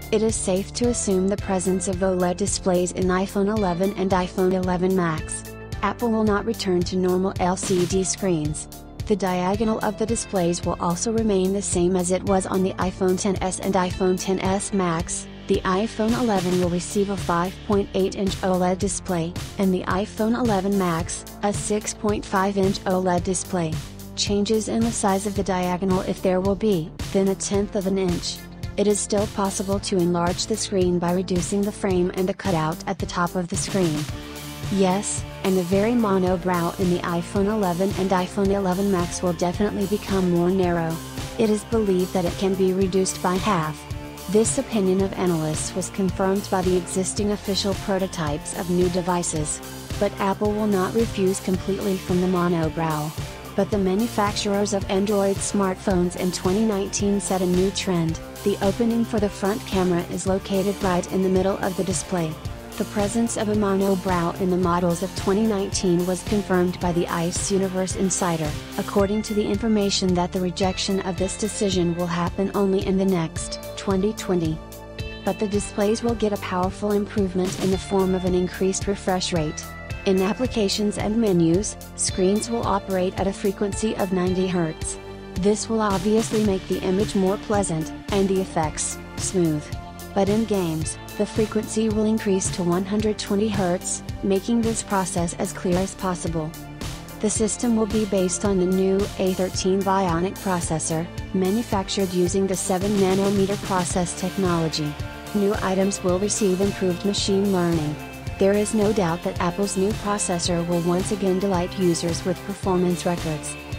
It is safe to assume the presence of OLED displays in iPhone 11 and iPhone 11 Max. Apple will not return to normal LCD screens. The diagonal of the displays will also remain the same as it was on the iPhone XS and iPhone XS Max. The iPhone 11 will receive a 5.8-inch OLED display, and the iPhone 11 Max, a 6.5-inch OLED display. Changes in the size of the diagonal, if there will be, then 1/10 of an inch. It is still possible to enlarge the screen by reducing the frame and the cutout at the top of the screen. Yes, and the very monobrow in the iPhone 11 and iPhone 11 Max will definitely become more narrow. It is believed that it can be reduced by half. This opinion of analysts was confirmed by the existing official prototypes of new devices. But Apple will not refuse completely from the monobrow. But the manufacturers of Android smartphones in 2019 set a new trend. The opening for the front camera is located right in the middle of the display. The presence of a monobrow in the models of 2019 was confirmed by the ICE Universe Insider, according to the information that the rejection of this decision will happen only in the next 2020. But the displays will get a powerful improvement in the form of an increased refresh rate. In applications and menus, screens will operate at a frequency of 90 Hz. This will obviously make the image more pleasant, and the effects, smooth. But in games, the frequency will increase to 120 Hz, making this process as clear as possible. The system will be based on the new A13 Bionic processor, manufactured using the 7nm process technology. New items will receive improved machine learning. There is no doubt that Apple's new processor will once again delight users with performance records.